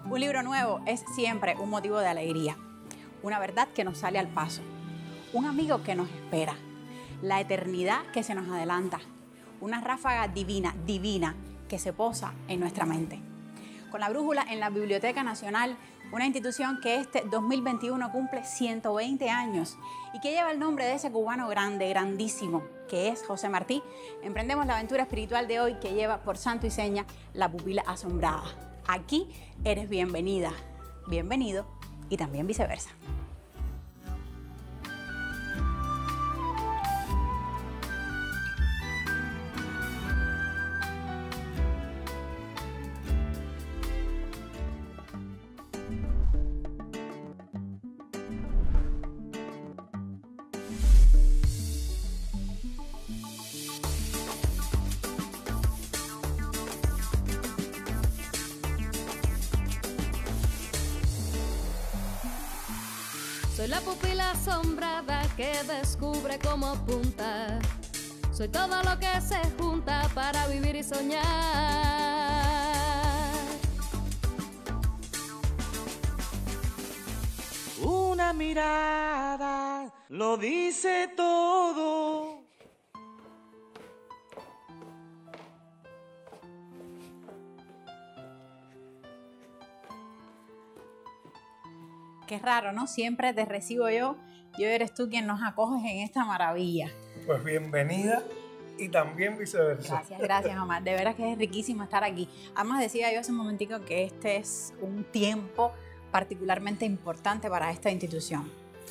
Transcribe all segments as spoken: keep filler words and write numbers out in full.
Un libro nuevo es siempre un motivo de alegría, una verdad que nos sale al paso, un amigo que nos espera, la eternidad que se nos adelanta, una ráfaga divina, divina, que se posa en nuestra mente. Con la brújula en la Biblioteca Nacional, una institución que este dos mil veintiuno cumple ciento veinte años y que lleva el nombre de ese cubano grande, grandísimo, que es José Martí, emprendemos la aventura espiritual de hoy que lleva por santo y seña la pupila asombrada. Aquí eres bienvenida, bienvenido y también viceversa. Soy la pupila asombrada que descubre cómo apunta. Soy todo lo que se junta para vivir y soñar. Una mirada lo dice todo. Qué raro, ¿no? Siempre te recibo yo y hoy eres tú quien nos acoges en esta maravilla. Pues bienvenida y también viceversa. Gracias, gracias, Omar. De veras que es riquísimo estar aquí. Además, decía yo hace un momentico que este es un tiempo particularmente importante para esta institución.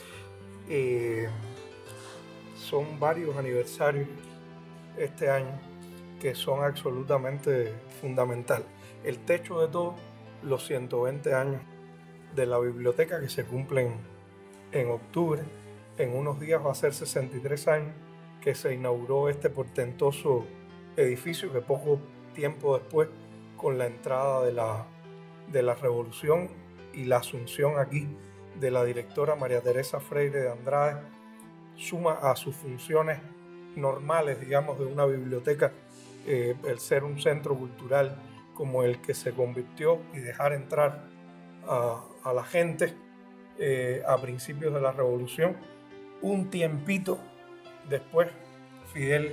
Eh, son varios aniversarios este año que son absolutamente fundamentales. El techo de todo, los ciento veinte años de la biblioteca que se cumplen en octubre. En unos días va a ser sesenta y tres años que se inauguró este portentoso edificio que poco tiempo después, con la entrada de la, de la revolución y la asunción aquí de la directora María Teresa Freire de Andrade, suma a sus funciones normales, digamos, de una biblioteca, eh, el ser un centro cultural como el que se convirtió y dejar entrar a, a la gente eh, a principios de la revolución. Un tiempito después, Fidel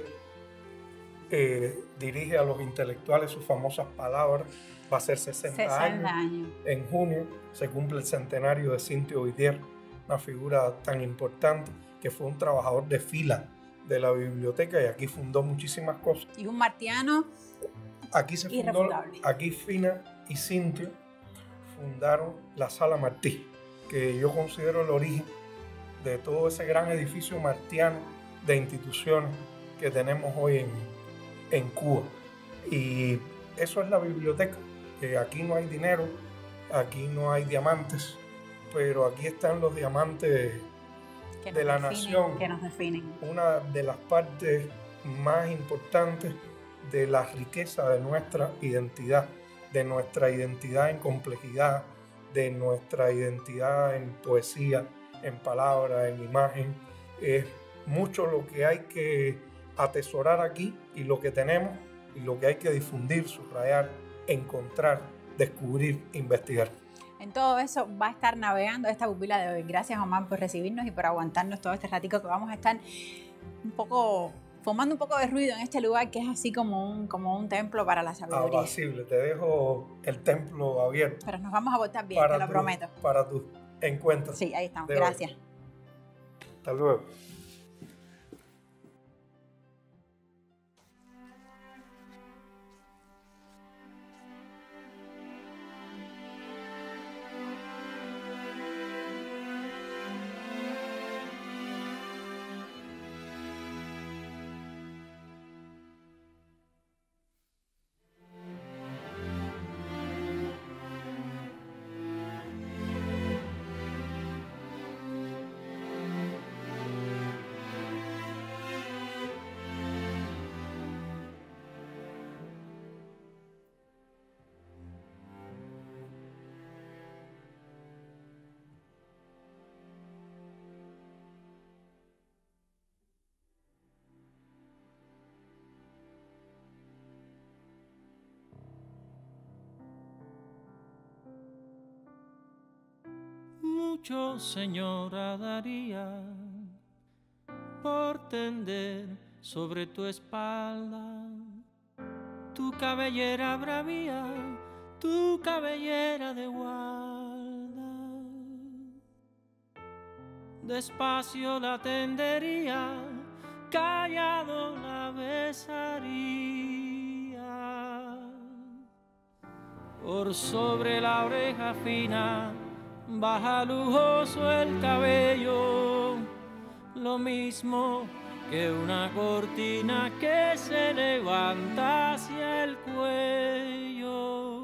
eh, dirige a los intelectuales sus famosas palabras. Va a ser sesenta años. En junio se cumple el centenario de Cintio Vitier, una figura tan importante que fue un trabajador de fila de la biblioteca y aquí fundó muchísimas cosas. Y un martiano aquí se fundó, aquí Fina y Cintio fundaron la Sala Martí, que yo considero el origen de todo ese gran edificio martiano de instituciones que tenemos hoy en, en Cuba. Y eso es la biblioteca, que aquí no hay dinero, aquí no hay diamantes, pero aquí están los diamantes que de la definen, nación, que nos definen. Una de las partes más importantes de la riqueza de nuestra identidad, de nuestra identidad en complejidad, de nuestra identidad en poesía, en palabra, en imagen. Es mucho lo que hay que atesorar aquí y lo que tenemos y lo que hay que difundir, subrayar, encontrar, descubrir, investigar. En todo eso va a estar navegando esta pupila de hoy. Gracias, Omar, por recibirnos y por aguantarnos todo este ratico que vamos a estar un poco formando un poco de ruido en este lugar que es así como un, como un templo para la sabiduría. Apacible, te dejo el templo abierto. Pero nos vamos a portar bien, te lo tu, prometo. Para tus encuentros. Sí, ahí estamos. Gracias. Hoy. Hasta luego. mucho, señora, daría por tender sobre tu espalda tu cabellera bravía, tu cabellera de guarda. Despacio la tendería, callado la besaría. Por sobre la oreja fina baja lujoso el cabello, lo mismo que una cortina que se levanta hacia el cuello.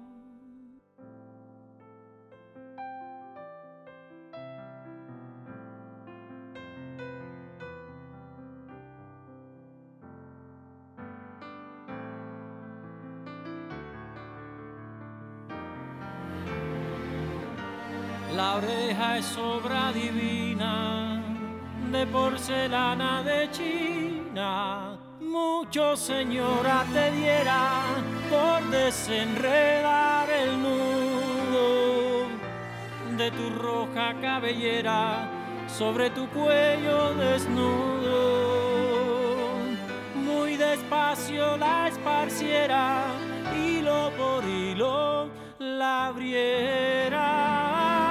La oreja es obra divina de porcelana de China, mucho, señora, te diera por desenredar el nudo de tu roja cabellera sobre tu cuello desnudo. Muy despacio la esparciera, hilo por hilo la abriera.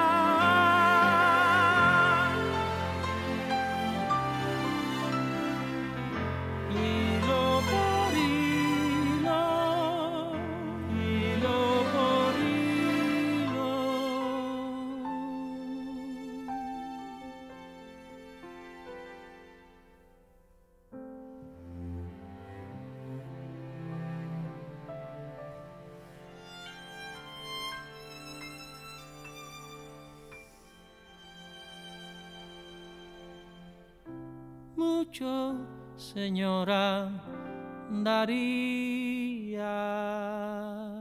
Mucho, señora, daría.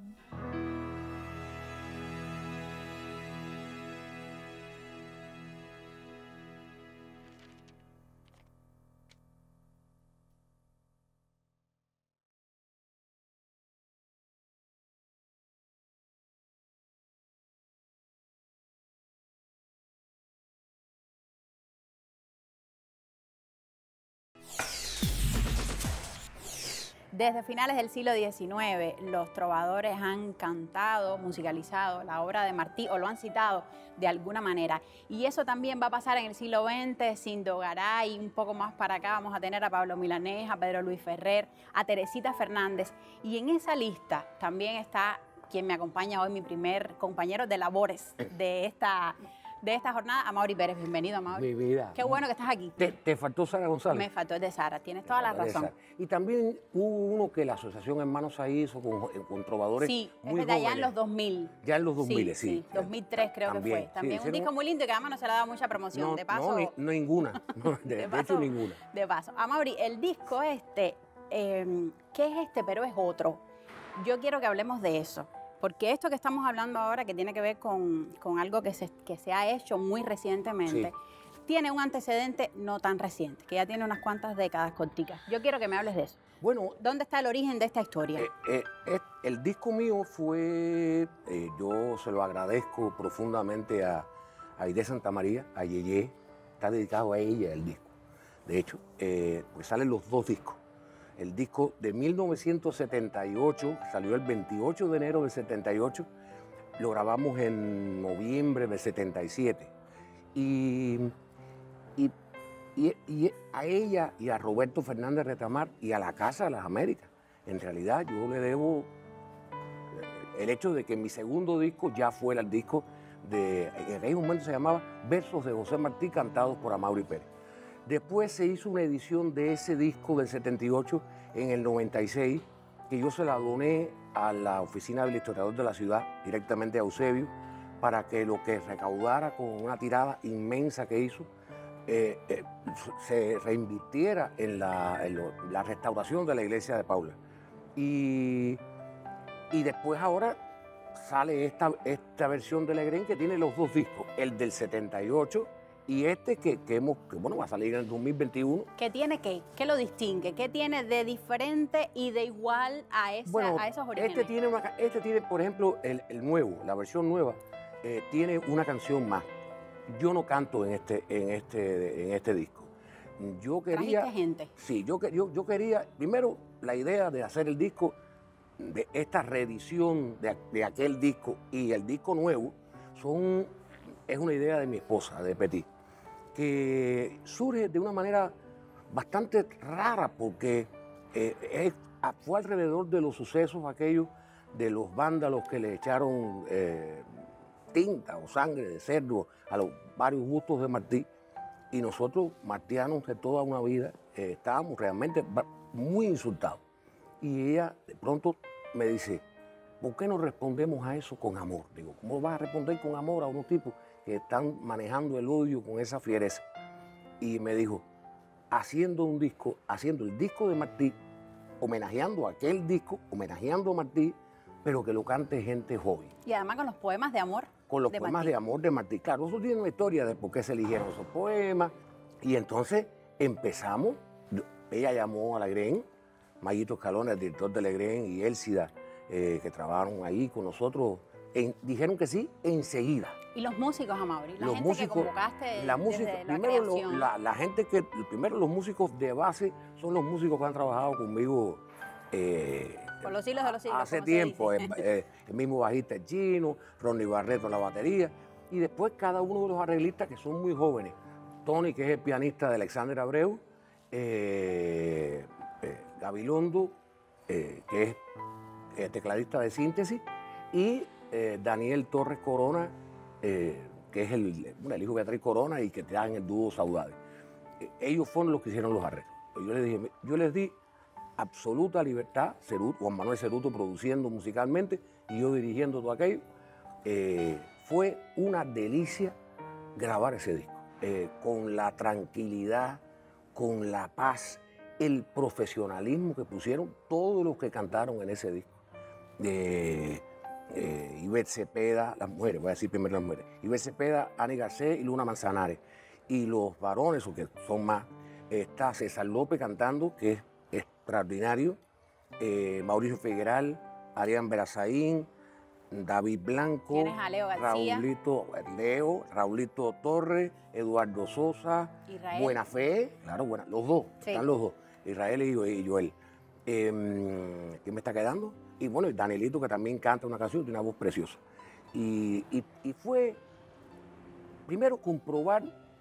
Desde finales del siglo diecinueve, los trovadores han cantado, musicalizado la obra de Martí o lo han citado de alguna manera. Y eso también va a pasar en el siglo veinte, Sindo Garay, un poco más para acá vamos a tener a Pablo Milanés, a Pedro Luis Ferrer, a Teresita Fernández. Y en esa lista también está quien me acompaña hoy, mi primer compañero de labores de esta... de esta jornada, Amaury Pérez. Bienvenido, Amaury. Mi vida. Qué bueno que estás aquí. Te, te faltó Sara González. Me faltó el de Sara, tienes toda la razón. Y también hubo uno que la Asociación Hermanos ahí hizo con, con trovadores sí, muy es de allá jóvenes. en los dos mil. Ya en los dos mil, sí. sí. dos mil tres creo también, que fue. También sí, un disco muy lindo y que además no se le ha dado mucha promoción. No, de paso. no, ni, no ninguna. No, de, de, de, paso, de hecho, ninguna. De paso. Amaury, el disco este, eh, ¿qué es este? Pero es otro. Yo quiero que hablemos de eso. Porque esto que estamos hablando ahora, que tiene que ver con, con algo que se, que se ha hecho muy recientemente, sí. tiene un antecedente no tan reciente, que ya tiene unas cuantas décadas corticas. Yo quiero que me hables de eso. Bueno, ¿dónde está el origen de esta historia? Eh, eh, eh, el disco mío fue, eh, yo se lo agradezco profundamente a, a Aide Santa María, a Yeye, está dedicado a ella el disco. De hecho, eh, pues salen los dos discos. El disco de mil novecientos setenta y ocho, salió el veintiocho de enero del setenta y ocho, lo grabamos en noviembre del setenta y siete. Y, y, y, y a ella y a Roberto Fernández Retamar y a la Casa de las Américas, en realidad yo le debo el hecho de que mi segundo disco ya fuera el disco de, en aquel momento se llamaba Versos de José Martí cantados por Amaury Pérez. Después se hizo una edición de ese disco del setenta y ocho en el noventa y seis, que yo se la doné a la oficina del historiador de la ciudad, directamente a Eusebio, para que lo que recaudara con una tirada inmensa que hizo, eh, eh, se reinvirtiera en, la, en lo, la restauración de la iglesia de Paula. Y, y después ahora sale esta, esta versión de Legrén que tiene los dos discos, el del setenta y ocho, y este que, que, hemos, que bueno, va a salir en el dos mil veintiuno. ¿Qué tiene qué? ¿Qué lo distingue? ¿Qué tiene de diferente y de igual a, esa, bueno, a esos orígenes? Este tiene, una, este tiene, por ejemplo, el, el nuevo, la versión nueva, eh, tiene una canción más. yo no canto en este, en este, en este disco. Yo quería... ¿Trajiste gente? Sí, yo, que- yo, yo quería, primero, la idea de hacer el disco, de esta reedición de, de aquel disco y el disco nuevo, son, es una idea de mi esposa, de Petit, que surge de una manera bastante rara, porque eh, es- fue alrededor de los sucesos aquellos de los vándalos que le echaron eh, tinta o sangre de cerdo a los varios bustos de Martí. Y nosotros, martianos de toda una vida, eh, estábamos realmente ba- muy insultados. Y ella de pronto me dice, ¿por qué no respondemos a eso con amor? Digo, ¿cómo vas a responder con amor a unos tipos que están manejando el odio con esa fiereza? Y me dijo, haciendo un disco, haciendo el disco de Martí, homenajeando a aquel disco, homenajeando a Martí, pero que lo cante gente joven. Y además con los poemas de amor. Con los de poemas Martí. de amor de Martí. Claro, eso tiene una historia de por qué se eligieron esos poemas. Y entonces empezamos, yo- ella llamó a Legren, Mayito Escalona, el director de Legren, y Élcida, eh, que trabajaron ahí con nosotros, en- dijeron que sí enseguida. Y los músicos, Amaury, la Los gente músicos, que convocaste la desde música, la primero lo- creación. la, la gente que, primero los músicos de base son los músicos que han trabajado conmigo eh, Por los siglos de los siglos, hace como se tiempo, dice. el, eh, el mismo bajista el Chino, Ronnie Barreto en la batería, y después cada uno de los arreglistas que son muy jóvenes. Tony, que es el pianista de Alexander Abreu, eh, eh, Gabilondo, eh, que es eh, tecladista de síntesis, y eh, Daniel Torres Corona, eh, que es el, bueno, el hijo de Beatriz Corona y que está en el dúo Saudade. Eh, ellos fueron los que hicieron los arreglos. Yo les dije, yo les di absoluta libertad, Ceruto, Juan Manuel Ceruto produciendo musicalmente y yo dirigiendo todo aquello. Eh, fue una delicia grabar ese disco, eh, con la tranquilidad, con la paz, el profesionalismo que pusieron todos los que cantaron en ese disco. De eh, Ivette Cepeda, las mujeres, voy a decir primero las mujeres, Ivette Cepeda, Ani Garcés y Luna Manzanares. Y los varones, o que son más, está César López cantando, que es extraordinario, eh, Mauricio Figueral, Arián Berazaín, David Blanco, Tienes a Leo García. Raulito, Leo, Raulito Torres, Eduardo Sosa, Israel. Buena Fe, claro, buena, los dos, Sí. están los dos, Israel y, y Joel. Eh, ¿Quién me está quedando? Y bueno, y Danielito, que también canta una canción, tiene una voz preciosa. Y, y- y fue, primero, comprobar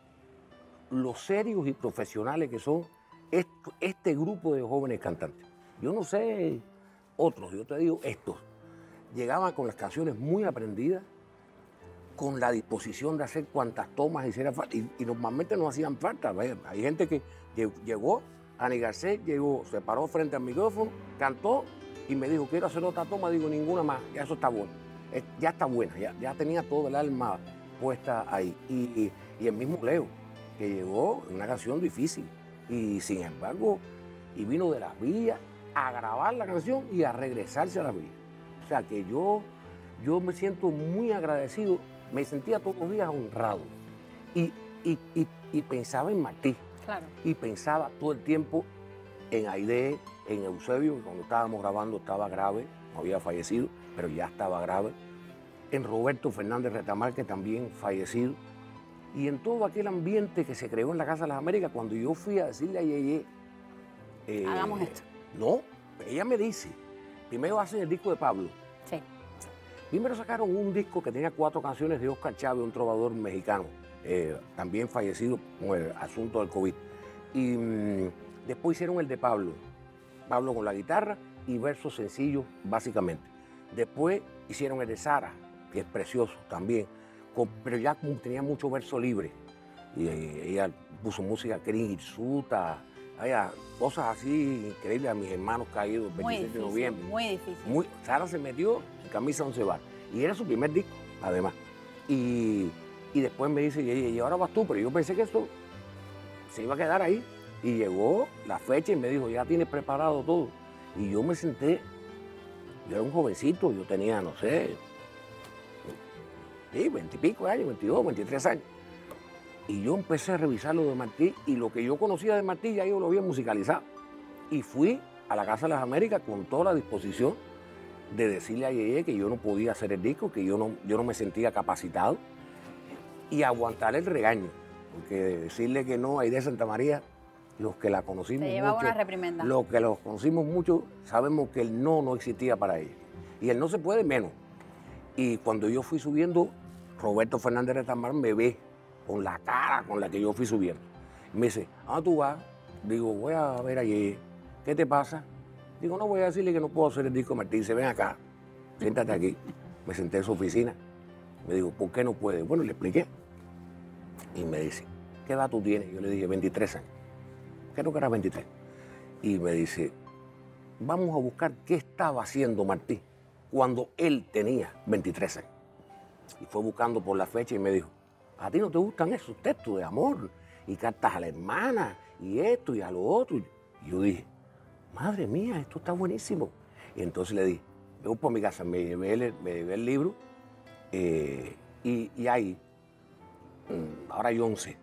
lo serios y profesionales que son est- este grupo de jóvenes cantantes. Yo no sé otros, yo te digo estos. Llegaban con las canciones muy aprendidas, con la disposición de hacer cuantas tomas hiciera falta. Y, y normalmente no hacían falta. Vaya, hay gente que lle- llegó, Ani Garcés llegó, se paró frente al micrófono, cantó y me dijo, quiero hacer otra toma. Digo, ninguna más, ya eso está bueno. Es- ya está buena, ya, ya tenía todo el alma puesta ahí. Y, y el mismo Leo, que llegó en una canción difícil. Y sin embargo, y vino de las villas a grabar la canción y a regresarse a las villas. O sea que yo, yo me siento muy agradecido, me sentía todos los días honrado. Y, y, y, y pensaba en Martí, Claro. y pensaba todo el tiempo en Aide, en Eusebio, que cuando estábamos grabando estaba grave, no había fallecido, pero ya estaba grave. En Roberto Fernández Retamar, que también fallecido. Y en todo aquel ambiente que se creó en la Casa de las Américas, cuando yo fui a decirle a Yeye, eh, Hagamos esto. No, ella me dice, primero hacen el disco de Pablo. Sí. Primero sacaron un disco que tenía cuatro canciones de Oscar Chávez, un trovador mexicano, eh, también fallecido con el asunto del COVID. Y mm, después hicieron el de Pablo, Pablo con la guitarra y versos sencillos, básicamente. Después hicieron el de Sara, que es precioso también, con- pero ya como tenía mucho verso libre. Y eh, ella puso música Suta, cosas así increíbles a mis hermanos caídos el Muy veintiséis de difícil. noviembre. Muy difícil. Muy, Sara se metió en camisa once bar. Y era su primer disco, además. Y, y después me dice, y, y ahora vas tú, pero yo pensé que esto se iba a quedar ahí. Y llegó la fecha y me dijo, ya tienes preparado todo. Y yo me senté, yo era un jovencito, yo tenía, no sé, sí, veintipico años, veintidós, veintitrés años. Y yo empecé a revisar lo de Martí y lo que yo conocía de Martí ya yo lo había musicalizado. Y fui a la Casa de las Américas con toda la disposición de decirle a Yeye que yo no podía hacer el disco, que yo no, yo no me sentía capacitado. y aguantar el regaño, porque decirle que no a Aide Santamaría, los que la conocimos Se llevaba mucho, una reprimenda. los que los conocimos mucho, sabemos que el no no existía para ella. Y el no se puede menos. Y cuando yo fui subiendo, Roberto Fernández Retamar me ve con la cara con la que yo fui subiendo. Me dice, ¿a dónde tú vas? Digo, voy a ver allí. ¿Qué te pasa? Digo, no, voy a decirle que no puedo hacer el disco Martí. Dice, ven acá, siéntate aquí. Me senté en su oficina. Me dijo, ¿por qué no puede? Bueno, le expliqué. Y me dice, ¿qué edad tú tienes? Yo le dije, veintitrés años. Creo que era veintitrés. Y me dice, vamos a buscar qué estaba haciendo Martí cuando él tenía veintitrés años. Y fue buscando por la fecha y me dijo, ¿a ti no te gustan esos textos de amor? Y cartas a la hermana, y esto y a lo otro. Y yo dije, madre mía, esto está buenísimo. Y entonces le dije, me voy por mi casa, me llevé el, me llevé el libro, eh, y, y hay, ahora hay once,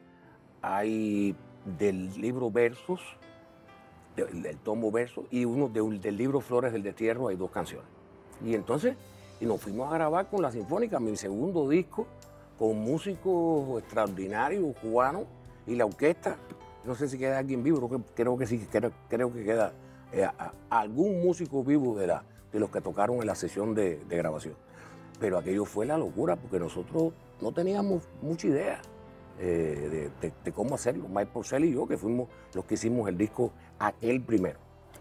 hay del libro Versos, del, del tomo Versos, y uno de, del libro Flores del Destierro, hay dos canciones. Y entonces, y nos fuimos a grabar con la Sinfónica, mi segundo disco, con músicos extraordinarios cubanos y la orquesta. No sé si queda alguien vivo, creo que, creo que sí, creo, creo que queda eh, a, a algún músico vivo de, la, de los que tocaron en la sesión de, de grabación. Pero aquello fue la locura, porque nosotros no teníamos mucha idea eh, de, de, de cómo hacerlo. Mike Porcel y yo, que fuimos los que hicimos el disco aquel primero.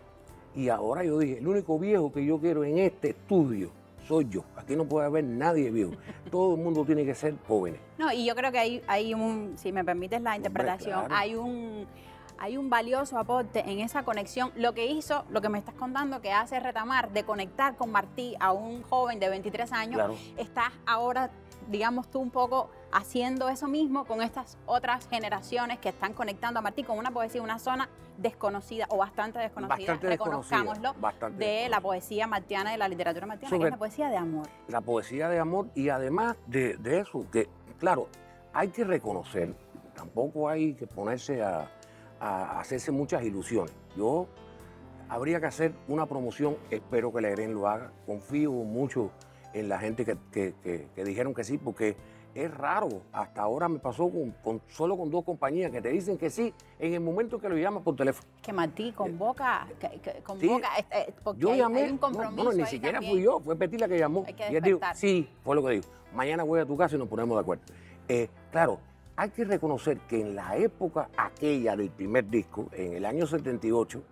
Y ahora yo dije, el único viejo que yo quiero en este estudio soy yo. Aquí no puede haber nadie viejo. Todo el mundo tiene que ser jóvenes. No, y yo creo que hay, hay un, si me permites la interpretación, Hombre, claro. hay un hay un valioso aporte en esa conexión. Lo que hizo, lo que me estás contando, que hace Retamar, de conectar con Martí a un joven de veintitrés años, Claro. estás ahora, digamos tú, un poco haciendo eso mismo con estas otras generaciones que están conectando a Martí con una poesía, una zona desconocida o bastante desconocida, Bastante desconocida, reconozcámoslo, bastante de desconocida. la poesía martiana, de la literatura martiana, Sobre- que es la poesía de amor. La poesía de amor, y además de, de eso, que claro, hay que reconocer, tampoco hay que ponerse a, a hacerse muchas ilusiones. Yo habría que hacer una promoción, espero que Legrén lo haga, confío mucho en la gente que, que- que- que dijeron que sí, porque es raro, hasta ahora me pasó con, con- solo con dos compañías que te dicen que sí en el momento que lo llamas por teléfono. Que Martí convoca, que, que convoca, Sí. este, porque Yo hay, llamé, hay un no, compromiso bueno, ni ahí siquiera también. fui yo, fue Betty la que llamó. Hay que y él dijo, despertar. sí, fue lo que dijo. Mañana voy a tu casa y nos ponemos de acuerdo. Eh, claro, hay que reconocer que en la época aquella del primer disco, en el año setenta y ocho,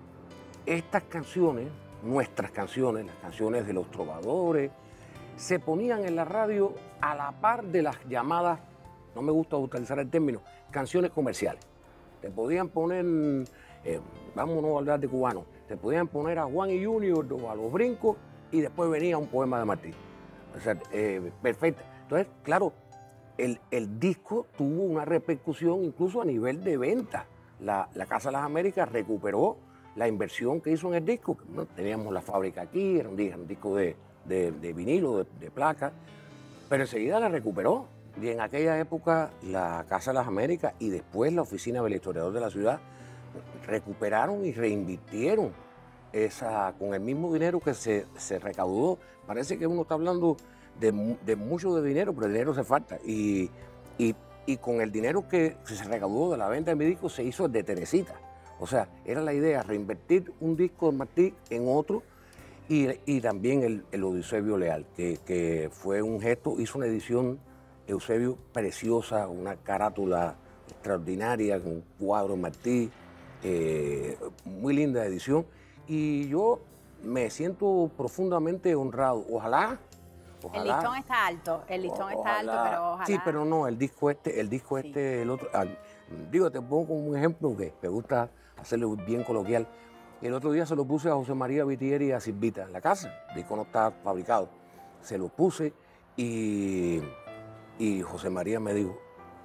estas canciones, nuestras canciones, las canciones de los trovadores, se ponían en la radio a la par de las llamadas, no me gusta utilizar el término, canciones comerciales. Te podían poner, eh, vámonos a hablar de cubanos, te podían poner a Juan y Junior o a Los Brincos y después venía un poema de Martí. O sea, eh, perfecto. Entonces, claro, el, el disco tuvo una repercusión incluso a nivel de venta. La, la Casa de las Américas recuperó la inversión que hizo en el disco. ¿No? Teníamos la fábrica aquí, era un, disco, un disco de, de, de vinilo, de, de placa, pero enseguida la recuperó. Y en aquella época la Casa de las Américas y después la Oficina del Historiador de la Ciudad recuperaron y reinvirtieron esa, con el mismo dinero que se, se recaudó. Parece que uno está hablando de, mu- de mucho de dinero, pero el dinero se falta. Y, y, y con el dinero que se recaudó de la venta de mi disco se hizo el de Teresita. O sea, era la idea, reinvertir un disco de Martí en otro. Y, y también el, el Eusebio Leal, que, que fue un gesto, hizo una edición, Eusebio, preciosa, una carátula extraordinaria, con un cuadro de Martí, eh, muy linda edición. Y yo me siento profundamente honrado. Ojalá, El ojalá. listón está alto, el listón está alto, ojalá- pero ojalá. Sí, pero no, el disco este, el disco Sí. este, el otro. ah, digo, te pongo como un ejemplo que me gusta hacerlo bien coloquial. El otro día se lo puse a José María Vitieri y a Silvita en la casa. El disco no está fabricado. Se lo puse y, y José María me dijo,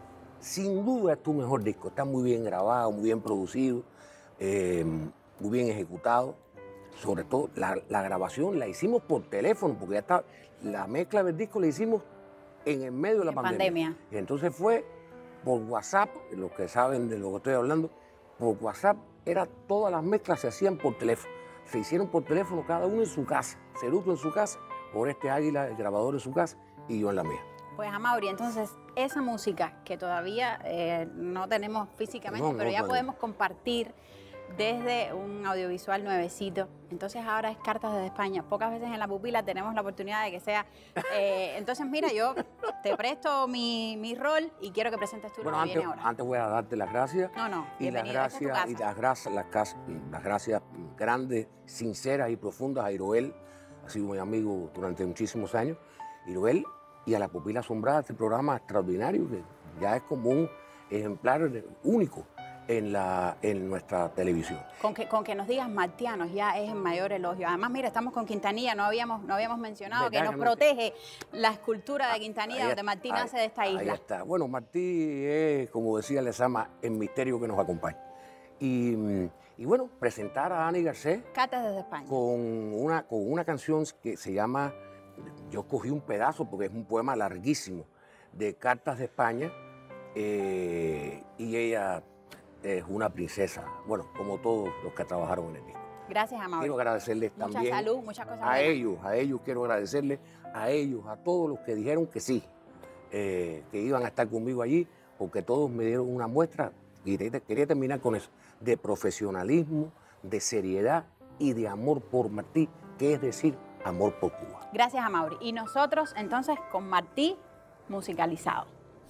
sin duda es tu mejor disco. Está muy bien grabado, muy bien producido, eh, muy bien ejecutado. Sobre todo, la, la grabación la hicimos por teléfono, porque ya está, la mezcla del disco la hicimos en el medio de la En pandemia. pandemia. Y entonces fue por WhatsApp, los que saben de lo que estoy hablando, por WhatsApp, era, todas las mezclas se hacían por teléfono. Se hicieron por teléfono cada uno en su casa. Ceruto en su casa, por este Águila, el grabador en su casa, y yo en la mía. Pues Amaury, entonces esa música que todavía eh, no tenemos físicamente, No, no, pero ya pero- podemos compartir desde un audiovisual nuevecito. Entonces ahora es Cartas desde España. Pocas veces en La Pupila tenemos la oportunidad de que sea. eh, entonces mira, yo te presto mi, mi rol y quiero que presentes tú Bueno, lo que antes, viene ahora. antes voy a darte las gracias. No, no, Y las bienvenido, esta es tu gracias, y casa. las gracias, las, cas- las gracias grandes, sinceras y profundas a Iroel, ha sido mi amigo durante muchísimos años. Iroel, y a La Pupila Asombrada, este programa extraordinario que ya es como un ejemplar único en, la, en nuestra televisión. Con que, con que nos digas martianos ya es el mayor elogio. Además, mira, estamos con Quintanilla, no habíamos, no habíamos mencionado que ¿Verdad nos que no? protege la escultura de Quintanilla, Ahí donde está, Martín ahí- nace de esta Ahí isla. está. Bueno, Martí es, como decía Lezama, el misterio que nos acompaña. Y, mm, y bueno, presentar a Ani Garcés Cartas desde España. con una, con una canción que se llama, yo cogí un pedazo porque es un poema larguísimo, de Cartas de España, eh, y ella es una princesa, bueno, como todos los que trabajaron en el disco. Gracias, Amaury. Quiero agradecerles Mucha también salud, muchas cosas a buenas. ellos, a ellos quiero agradecerles, a ellos, a todos los que dijeron que sí, eh, que iban a estar conmigo allí, porque todos me dieron una muestra, y quería, quería terminar con eso, de profesionalismo, de seriedad y de amor por Martí, que es decir, amor por Cuba. Gracias, Amaury. Y nosotros, entonces, con Martí musicalizado.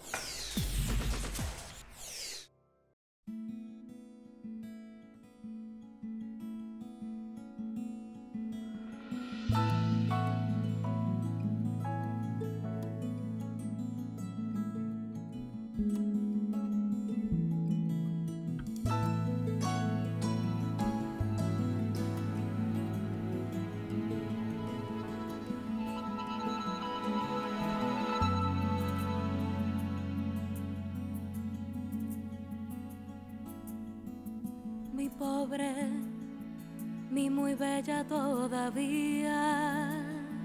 Mi pobre, mi muy bella todavía,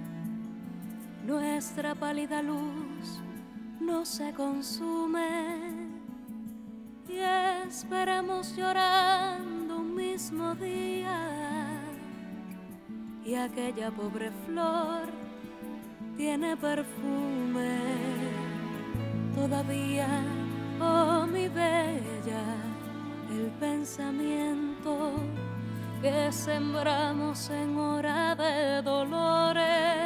nuestra pálida luz no se consume y esperamos llorando un mismo día y aquella pobre flor tiene perfume todavía, oh mi bella, el pensamiento que sembramos en hora de dolores.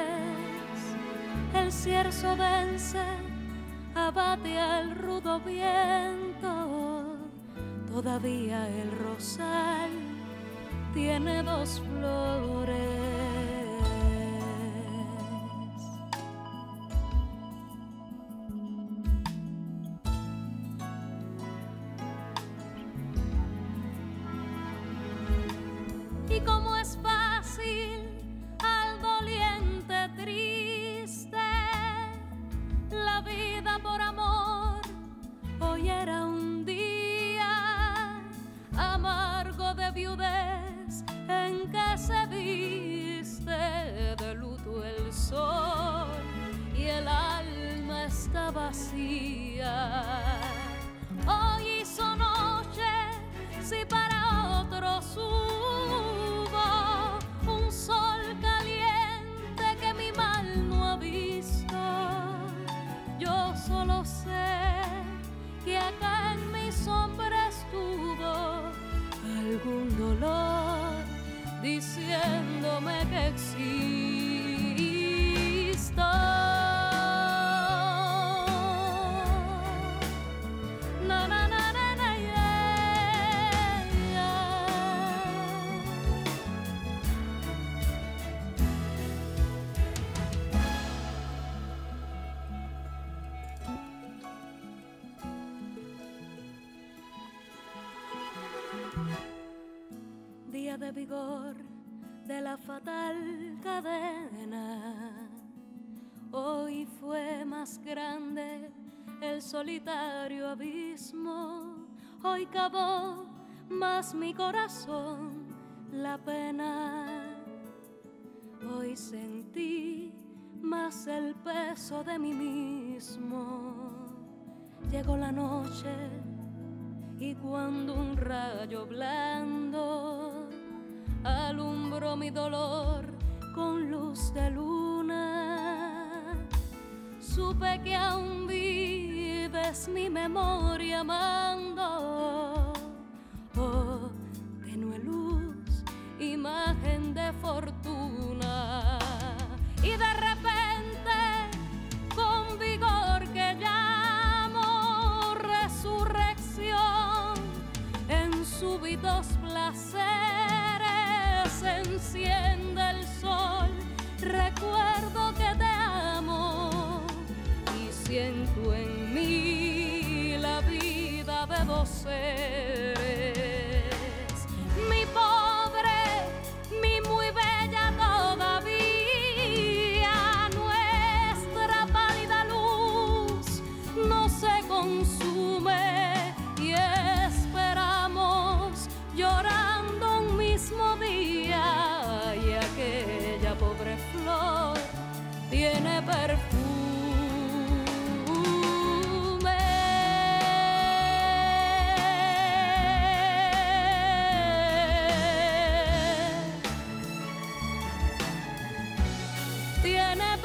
El cierzo vence, abate al rudo viento. Todavía el rosal tiene dos flores. Y como es fácil al doliente triste, la vida por amor hoy era un día amargo de viudez en que se viste de luto el sol y el alma está vacía. Hoy hizo noche, si para otros hubo un sol caliente que mi mal no ha visto, yo solo sé que acá en mi sombra estuvo algún dolor diciéndome que existo. Na, na, na, na, na, yeah, yeah. Día de vigor de la fatal cadena, hoy fue más grande el solitario abismo, hoy cavó más mi corazón la pena, hoy sentí más el peso de mí mismo. Llegó la noche y cuando un rayo blando alumbró mi dolor con luz de luna, supe que aún vives mi memoria amando. Oh, tenue luz, imagen de fortuna. Y de repente, con vigor que llamo resurrección, en súbitos placeres enciende el sol. Recuerdo que te amo y siento en mí la vida de dos seres. Mi pobre, mi muy bella todavía, nuestra pálida luz no se consume y esperamos llorando un mismo día, y aquella pobre flor tiene perfume. Tiene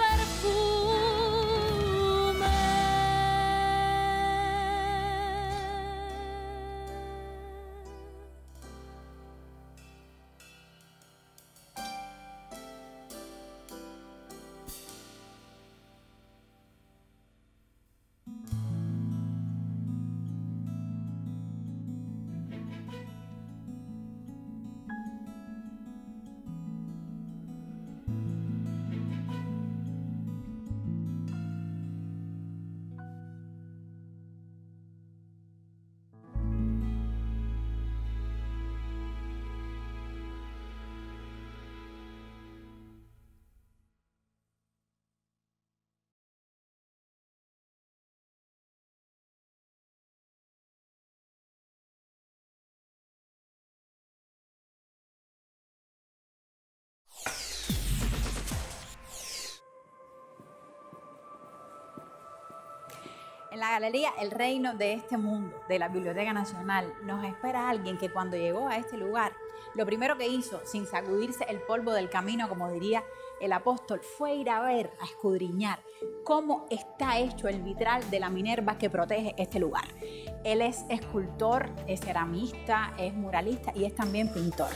perfume. En la galería El Reino de este Mundo de la Biblioteca Nacional nos espera alguien que cuando llegó a este lugar, lo primero que hizo, sin sacudirse el polvo del camino, como diría el apóstol, fue ir a ver, a escudriñar cómo está hecho el vitral de la Minerva que protege este lugar. Él es escultor, es ceramista, es muralista y es también pintor.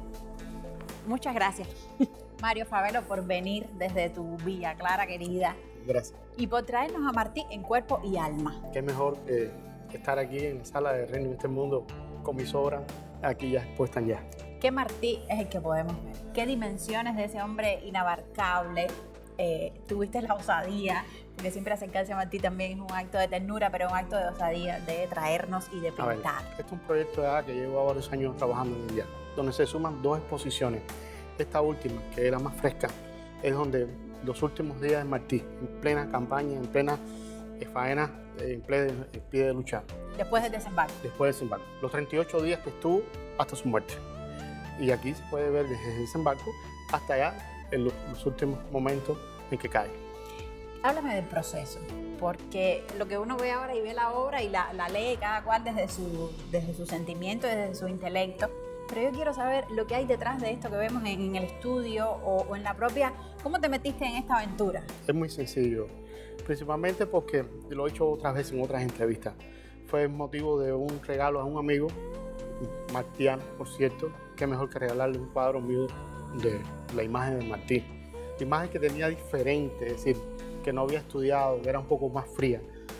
Muchas gracias, Mario Favelo, por venir desde tu Villa Clara querida. Gracias. Y por traernos a Martí en cuerpo y alma. Qué mejor que estar aquí en la sala de Reino de este Mundo con mis obras aquí ya expuestas ya. ¿Qué Martí es el que podemos ver? ¿Qué dimensiones de ese hombre inabarcable? Eh, tuviste la osadía, porque siempre acercarse a Martí también es un acto de ternura, pero un acto de osadía de traernos y de pintar. A ver, este es un proyecto de que llevo varios años trabajando en ella, donde se suman dos exposiciones. Esta última, que es la más fresca, es donde los últimos días de Martí, en plena campaña, en plena faena, en, pleno, en pie de lucha. Después del desembarco. Después del desembarco. Los treinta y ocho días que estuvo hasta su muerte. Y aquí se puede ver desde el desembarco hasta allá, en los, los últimos momentos en que cae. Háblame del proceso, porque lo que uno ve ahora y ve la obra y la, la lee cada cual desde su, desde su sentimiento, desde su intelecto, pero yo quiero saber lo que hay detrás de esto que vemos en, en el estudio o, o en la propia. ¿Cómo te metiste en esta aventura? Es muy sencillo, principalmente porque lo he hecho otras veces en otras entrevistas. Fue motivo de un regalo a un amigo, martiano, por cierto, que mejor que regalarle un cuadro mío de la imagen de Martí. La imagen que tenía diferente, es decir, que no había estudiado, que era un poco más fría.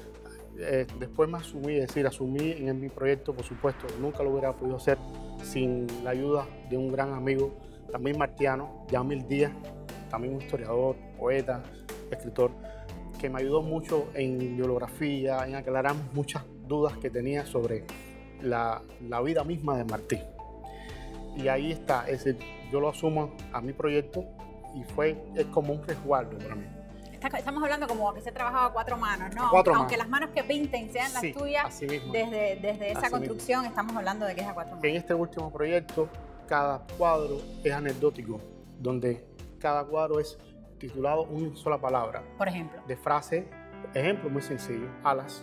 Eh, después me asumí, es decir, asumí en mi proyecto, por supuesto, nunca lo hubiera podido hacer sin la ayuda de un gran amigo, también martiano, Yamil Díaz, también un historiador, poeta, escritor, que me ayudó mucho en bibliografía, en aclarar muchas dudas que tenía sobre la, la vida misma de Martí. Y ahí está, es decir, yo lo asumo a mi proyecto y fue, es como un resguardo para mí. Estamos hablando como que se trabajaba a cuatro manos, ¿no? Cuatro aunque, manos. aunque las manos que pinten sean las Sí, tuyas, así mismo. desde, desde esa Así construcción mismo. estamos hablando de que es a cuatro manos. En este último proyecto, cada cuadro es anecdótico, donde cada cuadro es titulado una sola palabra. Por ejemplo. De frase, ejemplo muy sencillo, alas,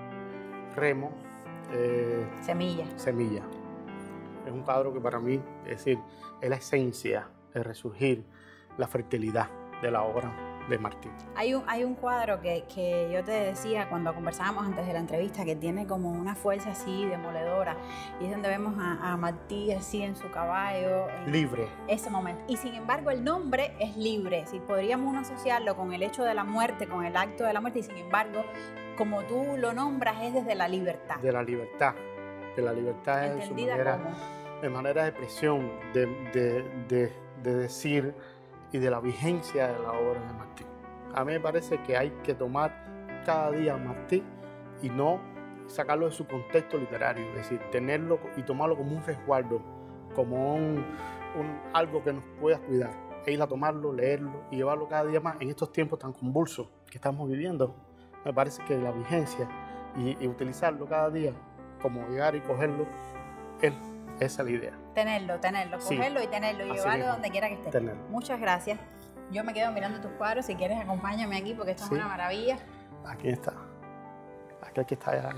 remo, eh, Semilla. semilla. Es un cuadro que para mí, es decir, es la esencia, el resurgir, la fertilidad de la obra de Martí. Hay un, hay un cuadro que, que yo te decía cuando conversábamos antes de la entrevista que tiene como una fuerza así demoledora y es donde vemos a, a Martí así en su caballo. En Libre. Ese momento. Y sin embargo el nombre es libre. Si podríamos uno asociarlo con el hecho de la muerte, con el acto de la muerte y sin embargo, como tú lo nombras, es desde la libertad. De la libertad. De la libertad en su manera, de manera de expresión, de, de, de, de decir y de la vigencia de la obra de Martí. A mí me parece que hay que tomar cada día a Martí y no sacarlo de su contexto literario, es decir, tenerlo y tomarlo como un resguardo, como un, un, algo que nos pueda cuidar, e ir a tomarlo, leerlo y llevarlo cada día más en estos tiempos tan convulsos que estamos viviendo. Me parece que la vigencia y, y utilizarlo cada día como llegar y cogerlo, es, esa es la idea. Tenerlo, tenerlo, Sí. cogerlo y tenerlo y Así llevarlo mismo. donde quiera que esté. Tenerlo. Muchas gracias. Yo me quedo mirando tus cuadros. Si quieres, acompáñame aquí porque esto Sí. es una maravilla. Aquí está. Aquí, aquí está ya.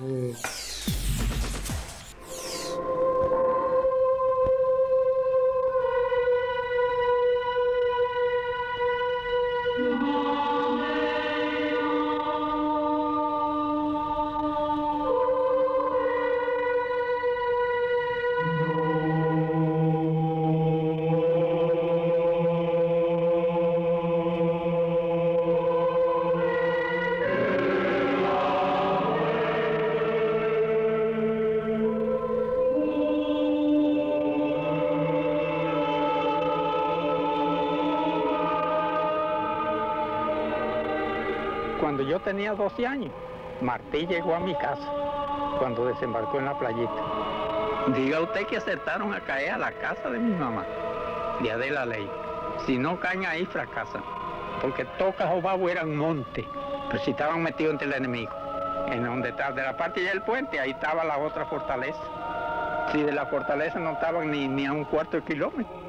Cuando yo tenía doce años, Martí llegó a mi casa cuando desembarcó en la playita. Diga usted que acertaron a caer a la casa de mi mamá, de Adela Ley. Si no caen ahí, fracasan, porque Toca Jobabo era un monte, pero si estaban metidos entre el enemigo. En donde está, de la parte ya del puente, ahí estaba la otra fortaleza. Si de la fortaleza no estaban ni, ni a un cuarto de kilómetro.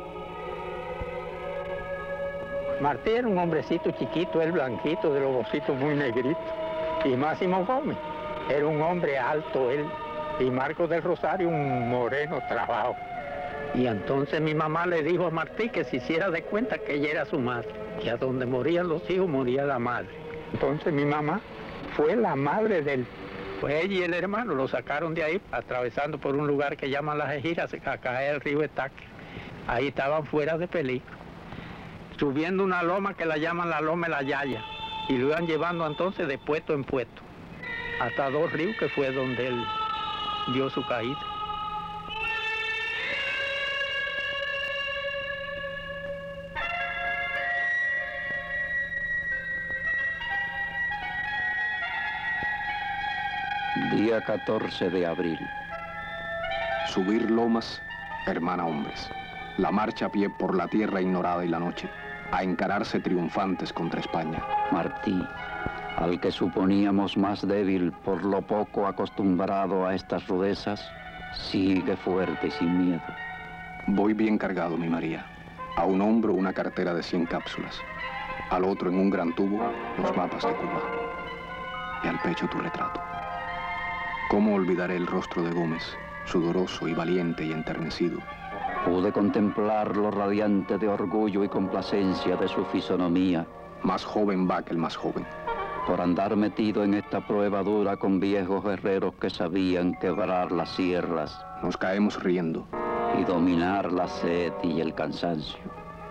Martí era un hombrecito chiquito, él blanquito, de los ojos muy negritos. Y Máximo Gómez era un hombre alto, él. Y Marcos del Rosario, un moreno trabajo. Y entonces mi mamá le dijo a Martí que se hiciera de cuenta que ella era su madre. Que a donde morían los hijos, moría la madre. Entonces mi mamá fue la madre de él. Pues ella y el hermano lo sacaron de ahí, atravesando por un lugar que llaman Las Ejiras, a caer el río Estaque. Ahí estaban fuera de peligro, subiendo una loma que la llaman la Loma de la Yaya, y lo iban llevando entonces de puesto en puesto, hasta Dos Ríos, que fue donde él dio su caída. Día catorce de abril. Subir lomas, hermana hombres. La marcha a pie por la tierra ignorada y la noche, a encararse triunfantes contra España. Martí, al que suponíamos más débil por lo poco acostumbrado a estas rudezas, sigue fuerte y sin miedo. Voy bien cargado, mi María. A un hombro una cartera de cien cápsulas. Al otro, en un gran tubo, los mapas de Cuba. Y al pecho tu retrato. ¿Cómo olvidaré el rostro de Gómez, sudoroso y valiente y enternecido? Pude contemplar lo radiante de orgullo y complacencia de su fisonomía. Más joven va que el más joven. Por andar metido en esta prueba dura con viejos guerreros que sabían quebrar las sierras. Nos caemos riendo. Y dominar la sed y el cansancio.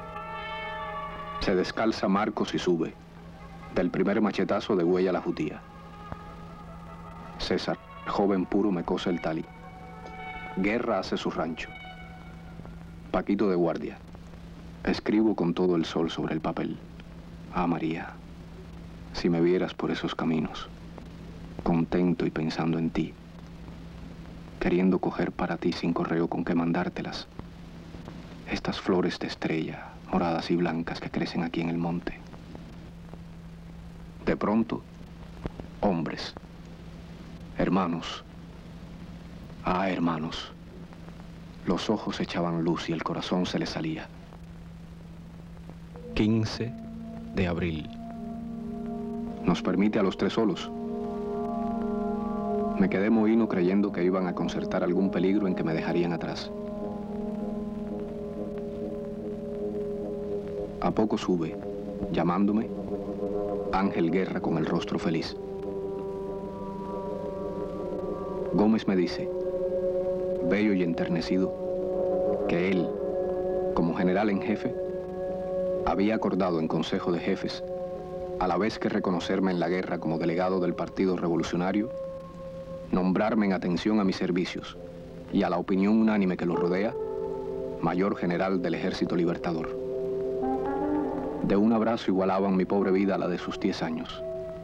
Se descalza Marcos y sube. Del primer machetazo degüella la jutía. César, joven puro, me cose el talí. Guerra hace su rancho. Paquito de guardia. Escribo con todo el sol sobre el papel. Ah, María, si me vieras por esos caminos, contento y pensando en ti, queriendo coger para ti sin correo con qué mandártelas, estas flores de estrella, moradas y blancas que crecen aquí en el monte. De pronto, hombres, hermanos, ah, hermanos, los ojos echaban luz y el corazón se les salía. quince de abril. Nos permite a los tres solos. Me quedé mohino creyendo que iban a concertar algún peligro en que me dejarían atrás. A poco sube, llamándome Ángel Guerra con el rostro feliz. Gómez me dice, bello y enternecido, que él, como general en jefe, había acordado en Consejo de Jefes, a la vez que reconocerme en la guerra como delegado del Partido Revolucionario, nombrarme en atención a mis servicios y a la opinión unánime que lo rodea, mayor general del Ejército Libertador. De un abrazo igualaban mi pobre vida a la de sus diez años.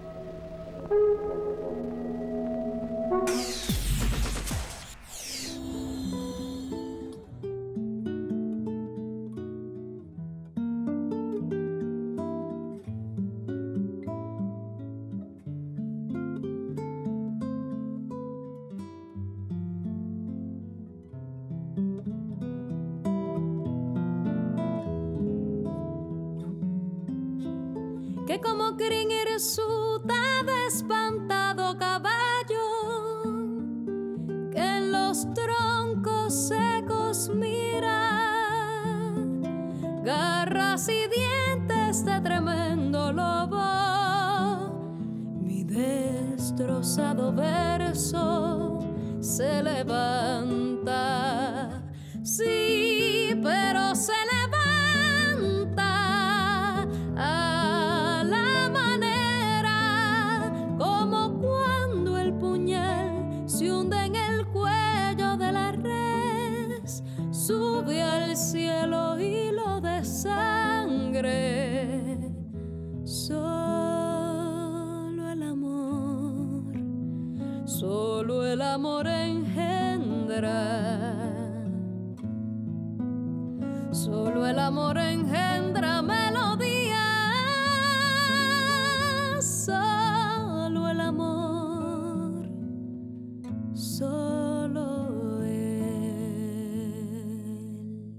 Que como crin hirsuta de espantado caballo, que en los troncos secos mira, garras y dientes de tremendo lobo, mi destrozado verso se levanta, sí, pero se levanta a la manera como cuando el puñal se hunde en el cuello de la res, sube al cielo hilo de sangre. Solo el amor, solo el amor engendra. Solo el amor engendra melodía, solo el amor, solo él.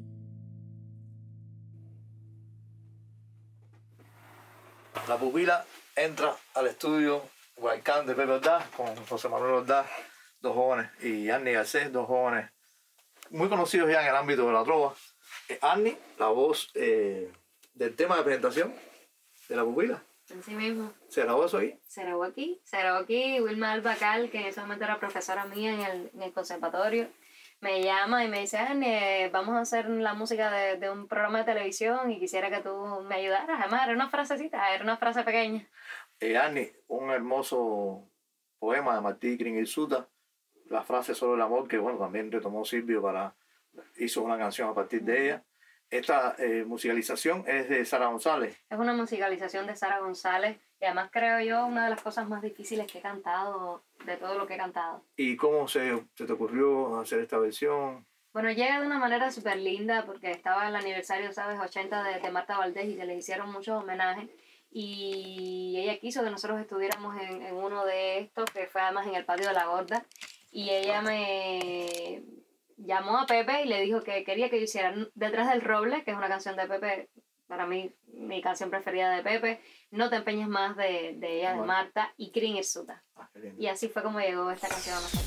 La pupila entra al estudio Guaycán de Pepe Ordaz con José Manuel Ordaz, dos jóvenes, y Annie Garcés, dos jóvenes muy conocidos ya en el ámbito de la trova. Eh, Annie, la voz eh, del tema de presentación de la pupila. Así mismo. ¿Se grabó eso ahí? Se grabó aquí. Se grabó aquí. Wilma Albacal, que en ese momento era profesora mía en el, en el conservatorio, me llama y me dice, Annie, vamos a hacer la música de, de un programa de televisión y quisiera que tú me ayudaras. Además, era una frasecita, era una frase pequeña. Eh, Annie, un hermoso poema de Martí Crin Hirsuta, la frase Solo el amor, que bueno, también retomó Silvio para... hizo una canción a partir de ella. Esta eh, musicalización es de Sara González. Es una musicalización de Sara González y además creo yo una de las cosas más difíciles que he cantado, de todo lo que he cantado. ¿Y cómo se, se te ocurrió hacer esta versión? Bueno, llega de una manera súper linda porque estaba el aniversario, ¿sabes?, ochenta de, de Marta Valdés y se le hicieron muchos homenajes. Y ella quiso que nosotros estuviéramos en, en uno de estos, que fue además en el patio de la Gorda. Y ella me... llamó a Pepe y le dijo que quería que yo hiciera Detrás del Roble, que es una canción de Pepe, para mí, mi canción preferida de Pepe, No te empeñes más de, de ella, bueno, de Marta, y Crin Hirsuta. Ah, y así fue como llegó esta canción a nosotros.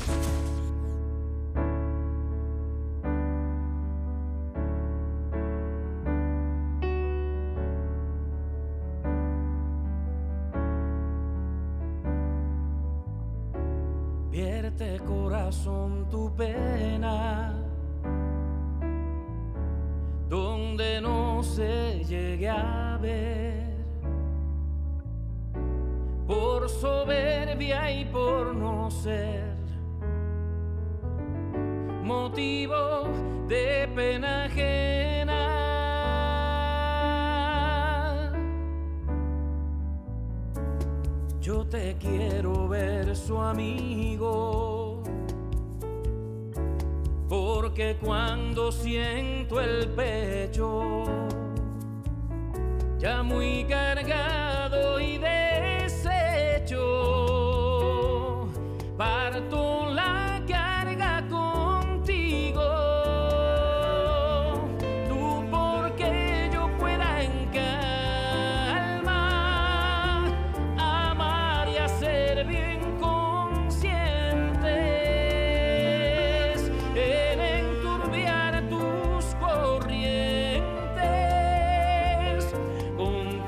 Vierte, corazón, tu pena donde no se llegue a ver, por soberbia y por no ser motivo de pena ajena. Yo te quiero ver su amigo, porque cuando siento el pecho ya muy cargado y deshecho, parto la carga contigo, tú porque yo pueda en calma amar y hacer bien conscientes en enturbiar tus corrientes con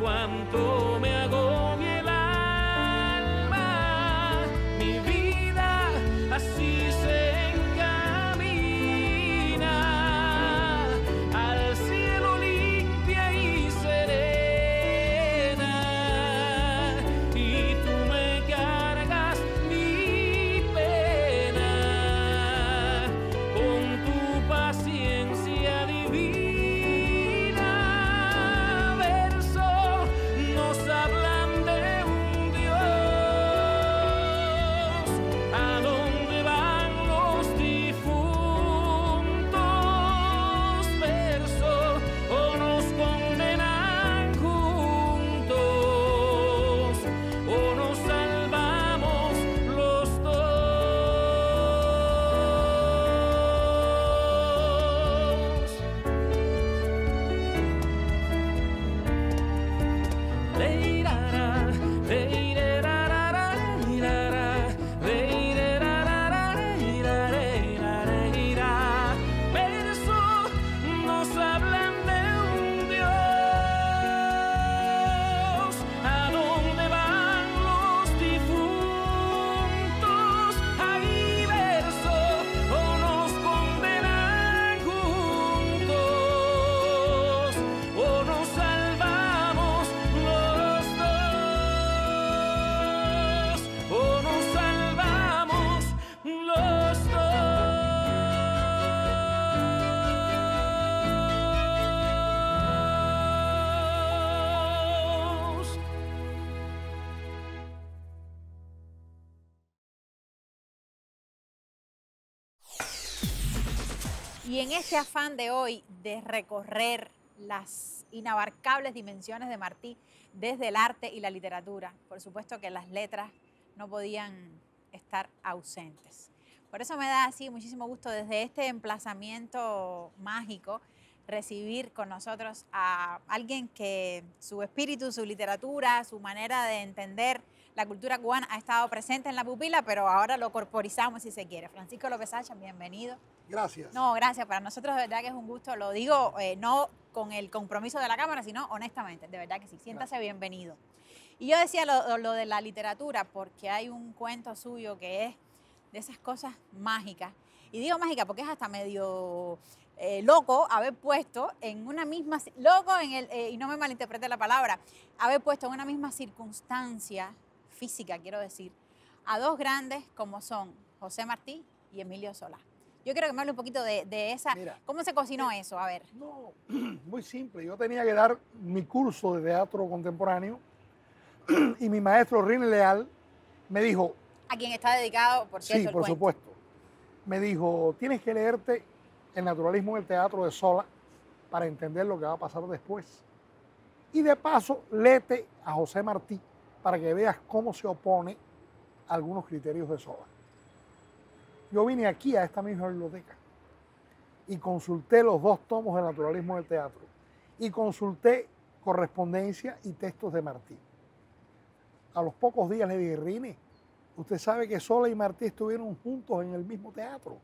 Y en este afán de hoy de recorrer las inabarcables dimensiones de Martí desde el arte y la literatura, por supuesto que las letras no podían estar ausentes. Por eso me da así muchísimo gusto desde este emplazamiento mágico recibir con nosotros a alguien que su espíritu, su literatura, su manera de entender la cultura cubana ha estado presente en La Pupila, pero ahora lo corporizamos si se quiere. Francisco López Sacha, bienvenido. Gracias. No, gracias. Para nosotros de verdad que es un gusto. Lo digo eh, no con el compromiso de la cámara, sino honestamente. De verdad que sí. Siéntase gracias. Bienvenido. Y yo decía lo, lo de la literatura porque hay un cuento suyo que es de esas cosas mágicas. Y digo mágica porque es hasta medio eh, loco haber puesto en una misma... Loco, en el, eh, y no me malinterprete la palabra, haber puesto en una misma circunstancia física, quiero decir, a dos grandes como son José Martí y Emilio Solá. Yo quiero que me hable un poquito de, de esa... Mira, ¿cómo se cocinó eh, eso? A ver. No, muy simple. Yo tenía que dar mi curso de teatro contemporáneo y mi maestro Rini Leal me dijo... A quien está dedicado, por cierto, Sí, el por cuento. supuesto. Me dijo, tienes que leerte El naturalismo del teatro de Solá para entender lo que va a pasar después. Y de paso, léete a José Martí para que veas cómo se opone a algunos criterios de Solá. Yo vine aquí a esta misma biblioteca y consulté los dos tomos del naturalismo del teatro y consulté correspondencia y textos de Martí. A los pocos días le dije, Rini, usted sabe que Solá y Martí estuvieron juntos en el mismo teatro.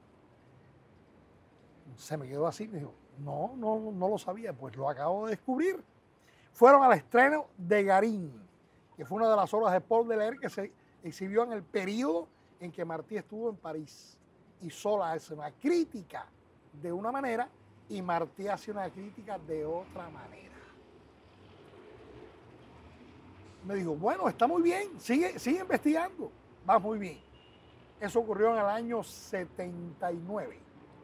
Se me quedó así, me dijo, no, no, no lo sabía, pues lo acabo de descubrir. Fueron al estreno de Garín, que fue una de las obras de Paul Delair que se exhibió en el periodo en que Martí estuvo en París. Y Solá hace una crítica de una manera y Martí hace una crítica de otra manera. Me dijo, bueno, está muy bien, sigue, sigue investigando, va muy bien. Eso ocurrió en el año setenta y nueve.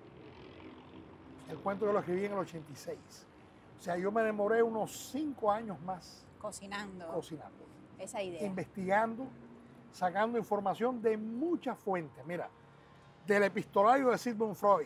El cuento yo lo escribí en el ochenta y seis. O sea, yo me demoré unos cinco años más. Cocinando. Cocinando. Esa idea. Investigando, sacando información de muchas fuentes. Mira, del epistolario de Sigmund Freud,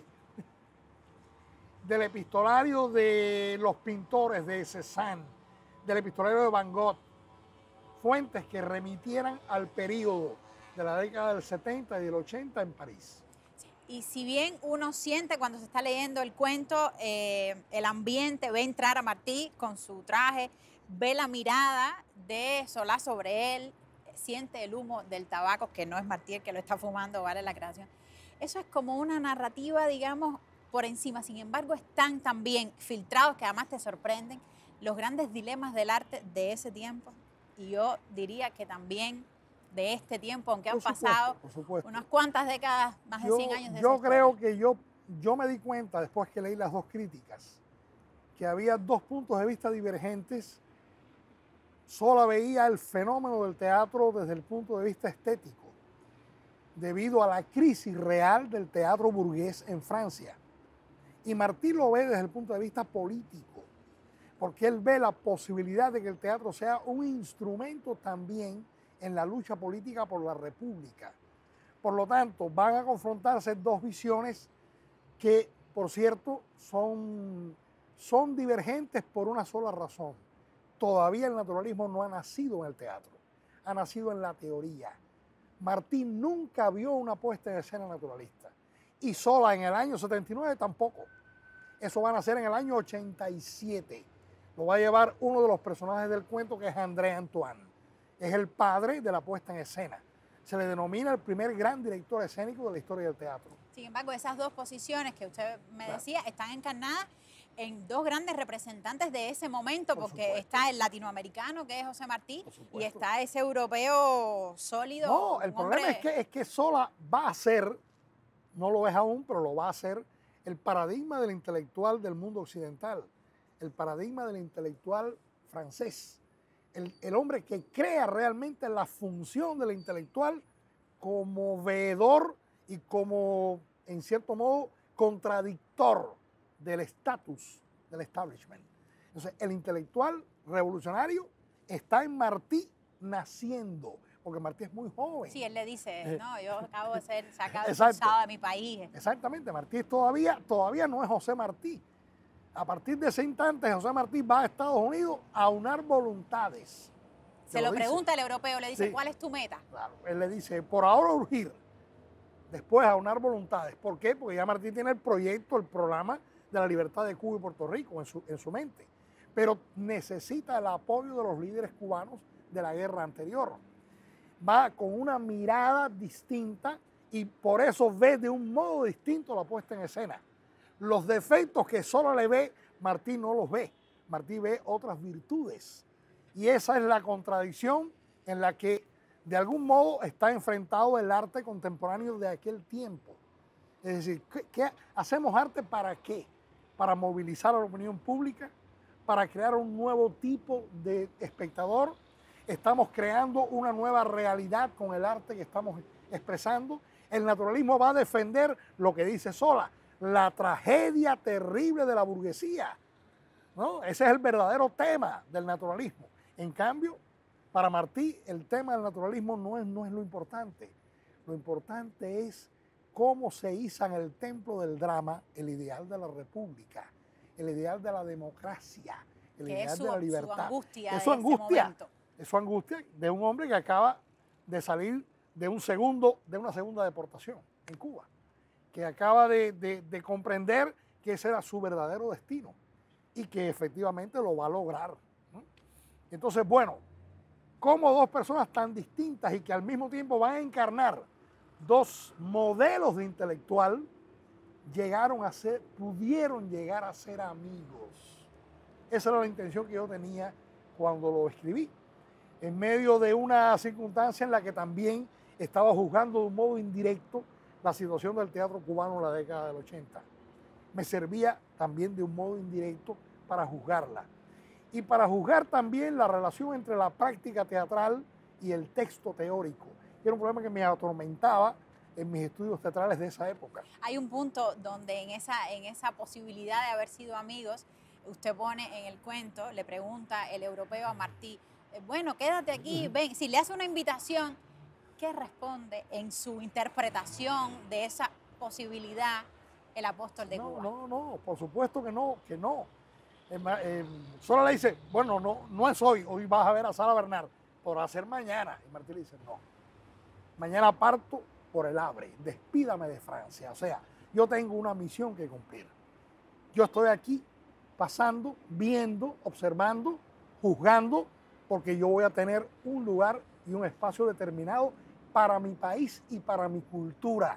del epistolario de los pintores de Cézanne, del epistolario de Van Gogh, fuentes que remitieran al periodo de la década del setenta y del ochenta en París. Y si bien uno siente cuando se está leyendo el cuento, eh, el ambiente, ve entrar a Martí con su traje, ve la mirada de Solá sobre él, siente el humo del tabaco, que no es Martí el que lo está fumando, vale la creación. Eso es como una narrativa, digamos, por encima. Sin embargo, están también filtrados, que además te sorprenden, los grandes dilemas del arte de ese tiempo. Y yo diría que también de este tiempo, aunque han Por supuesto, pasado por supuesto. unas cuantas décadas, más de Yo, cien años de yo esa creo historia. que yo, yo me di cuenta, después que leí las dos críticas, que había dos puntos de vista divergentes. Solá veía el fenómeno del teatro desde el punto de vista estético, debido a la crisis real del teatro burgués en Francia. Y Martí lo ve desde el punto de vista político, porque él ve la posibilidad de que el teatro sea un instrumento también en la lucha política por la República. Por lo tanto, van a confrontarse dos visiones que, por cierto, son, son divergentes por una sola razón. Todavía el naturalismo no ha nacido en el teatro, ha nacido en la teoría. Martí nunca vio una puesta en escena naturalista. Y Solá en el año setenta y nueve tampoco. Eso va a nacer en el año ochenta y siete. Lo va a llevar uno de los personajes del cuento, que es André Antoine. Es el padre de la puesta en escena. Se le denomina el primer gran director escénico de la historia del teatro. Sin embargo, esas dos posiciones que usted me Claro. decía están encarnadas en dos grandes representantes de ese momento, Por porque supuesto. está el latinoamericano, que es José Martí, Por supuesto. y está ese europeo sólido. No, el un problema hombre- es que, es que Solá va a ser, no lo ves aún, pero lo va a ser, el paradigma del intelectual del mundo occidental, el paradigma del intelectual francés, el, el hombre que crea realmente la función del intelectual como veedor y como, en cierto modo, contradictor del estatus del establishment. Entonces, el intelectual revolucionario está en Martí naciendo, porque Martí es muy joven. Sí, él le dice, no, yo acabo de ser sacado Exacto. expulsado de mi país. Exactamente, Martí todavía, todavía no es José Martí. A partir de ese instante, José Martí va a Estados Unidos a unar voluntades. Se lo, lo pregunta el europeo, le dice, sí. ¿Cuál es tu meta? Claro, él le dice, por ahora urgir, después a unar voluntades. ¿Por qué? Porque ya Martí tiene el proyecto, el programa de la libertad de Cuba y Puerto Rico en su, en su mente. Pero necesita el apoyo de los líderes cubanos de la guerra anterior. Va con una mirada distinta y por eso ve de un modo distinto la puesta en escena. Los defectos que solo le ve, Martí no los ve. Martí ve otras virtudes. Y esa es la contradicción en la que de algún modo está enfrentado el arte contemporáneo de aquel tiempo. Es decir, ¿qué, qué, ¿hacemos arte para qué? Para movilizar a la opinión pública, para crear un nuevo tipo de espectador. Estamos creando una nueva realidad con el arte que estamos expresando. El naturalismo va a defender lo que dice Sola, la tragedia terrible de la burguesía, ¿no? Ese es el verdadero tema del naturalismo. En cambio, para Martí, el tema del naturalismo no es, no es lo importante. Lo importante es cómo se iza en el templo del drama el ideal de la república, el ideal de la democracia, el que ideal es su, de la libertad. Su angustia es su angustia, de es su angustia de un hombre que acaba de salir de, un segundo, de una segunda deportación en Cuba, que acaba de, de, de comprender que ese era su verdadero destino y que efectivamente lo va a lograr, ¿no? Entonces, bueno, como dos personas tan distintas y que al mismo tiempo van a encarnar dos modelos de intelectual, llegaron a ser, pudieron llegar a ser amigos. Esa era la intención que yo tenía cuando lo escribí, en medio de una circunstancia en la que también estaba juzgando de un modo indirecto la situación del teatro cubano en la década del ochenta. Me servía también de un modo indirecto para juzgarla. Y para juzgar también la relación entre la práctica teatral y el texto teórico, que era un problema que me atormentaba en mis estudios teatrales de esa época. Hay un punto donde en esa, en esa posibilidad de haber sido amigos, usted pone en el cuento, le pregunta el europeo a Martí, bueno, quédate aquí, ven, si le hace una invitación, ¿qué responde en su interpretación de esa posibilidad el apóstol de no, Cuba? No, no, por supuesto que no, que no. Eh, eh, solo le dice, bueno, no, no es hoy, hoy vas a ver a Sara Bernard, podrá ser mañana. Y Martí le dice, no, mañana parto por el Havre, despídame de Francia. O sea, yo tengo una misión que cumplir. Yo estoy aquí pasando, viendo, observando, juzgando, porque yo voy a tener un lugar y un espacio determinado para mi país y para mi cultura.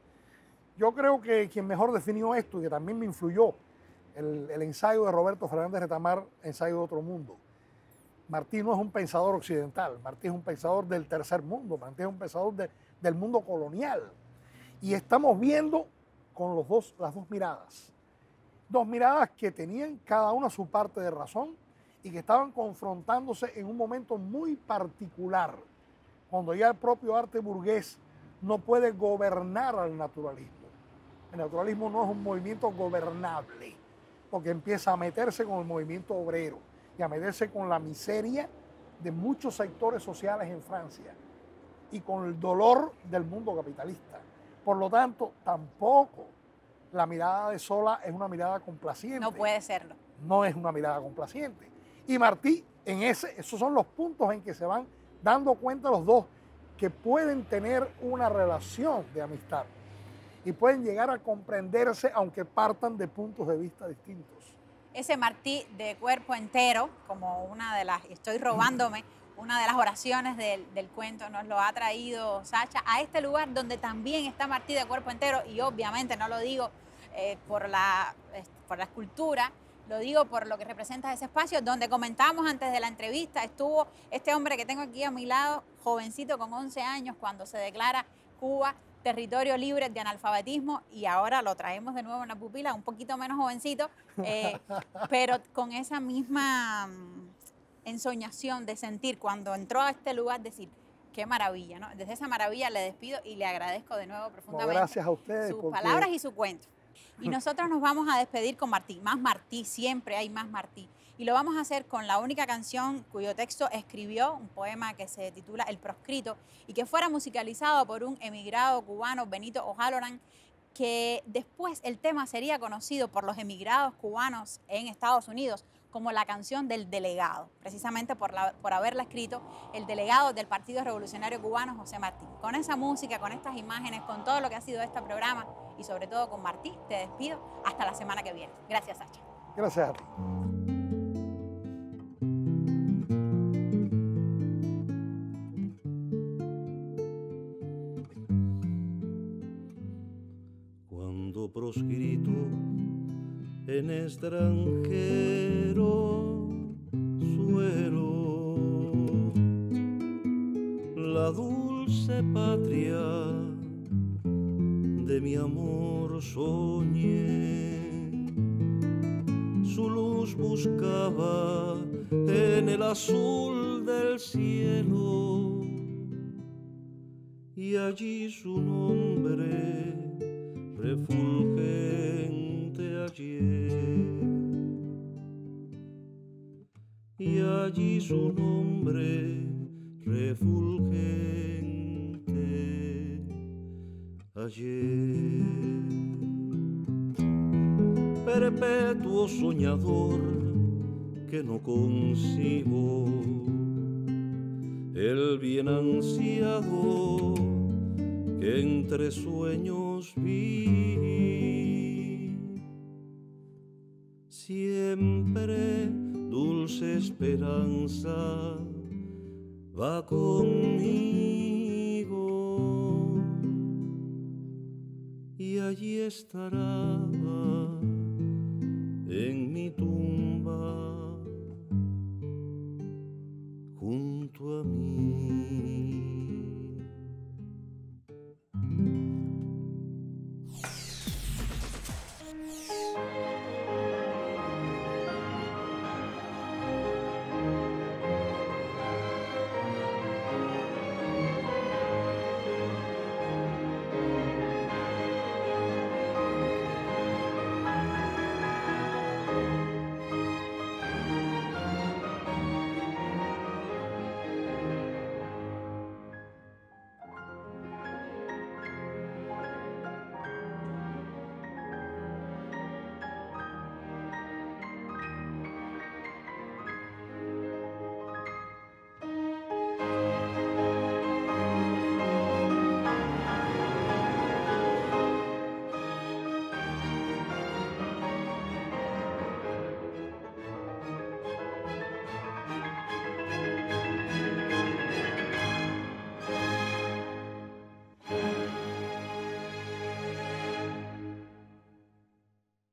Yo creo que quien mejor definió esto y que también me influyó, el, el ensayo de Roberto Fernández Retamar, Ensayo de otro mundo. Martí no es un pensador occidental, Martí es un pensador del tercer mundo, Martí es un pensador de, del mundo colonial. Y estamos viendo con los dos, las dos miradas. Dos miradas que tenían cada una su parte de razón y que estaban confrontándose en un momento muy particular, cuando ya el propio arte burgués no puede gobernar al naturalismo. El naturalismo no es un movimiento gobernable, porque empieza a meterse con el movimiento obrero y a meterse con la miseria de muchos sectores sociales en Francia y con el dolor del mundo capitalista. Por lo tanto, tampoco la mirada de Sola es una mirada complaciente. No puede serlo. No es una mirada complaciente. Y Martí, en ese, esos son los puntos en que se van dando cuenta los dos que pueden tener una relación de amistad y pueden llegar a comprenderse aunque partan de puntos de vista distintos. Ese Martí de cuerpo entero, como una de las, estoy robándome, una de las oraciones del, del cuento, nos lo ha traído Sacha a este lugar donde también está Martí de cuerpo entero, y obviamente no lo digo eh, por, la, eh, por la escultura, lo digo por lo que representa ese espacio, donde comentamos antes de la entrevista, estuvo este hombre que tengo aquí a mi lado, jovencito con once años, cuando se declara Cuba territorio libre de analfabetismo, y ahora lo traemos de nuevo en la pupila, un poquito menos jovencito, eh, pero con esa misma um, ensoñación de sentir cuando entró a este lugar, decir, qué maravilla, ¿no? Desde esa maravilla le despido y le agradezco de nuevo profundamente no, gracias a ustedes, sus palabras y su cuento. Y nosotros nos vamos a despedir con Martí. Más Martí, siempre hay más Martí. Y lo vamos a hacer con la única canción cuyo texto escribió, un poema que se titula El Proscrito, y que fuera musicalizado por un emigrado cubano, Benito O'Halloran, que después el tema sería conocido por los emigrados cubanos en Estados Unidos como la canción del delegado, precisamente por, la, por haberla escrito el delegado del Partido Revolucionario Cubano, José Martí. Con esa música, con estas imágenes, con todo lo que ha sido este programa y sobre todo con Martí, te despido hasta la semana que viene. Gracias, Sacha. Gracias a ti. Cuando proscrito en extranjero suelo, la dulce patria de mi amor soñé, su luz buscaba en el azul del cielo y allí su nombre refulgente hallé, y allí su nombre refulgente hallé. Perpetuo soñador que no concibo el bien ansiado que entre sueños vi, siempre dulce esperanza va conmigo y allí estará en mi tumba